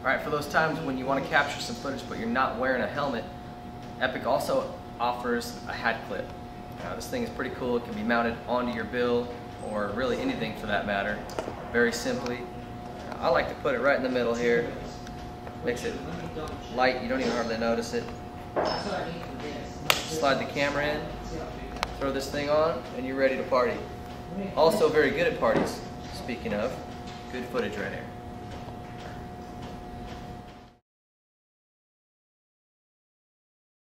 Alright, for those times when you want to capture some footage but you're not wearing a helmet, Epic also offers a hat clip. This thing is pretty cool. It can be mounted onto your bill or really anything for that matter, very simply. I like to put it right in the middle here. Makes it light, you don't even hardly notice it. Slide the camera in, throw this thing on, and you're ready to party. Also very good at parties, speaking of. Good footage right here.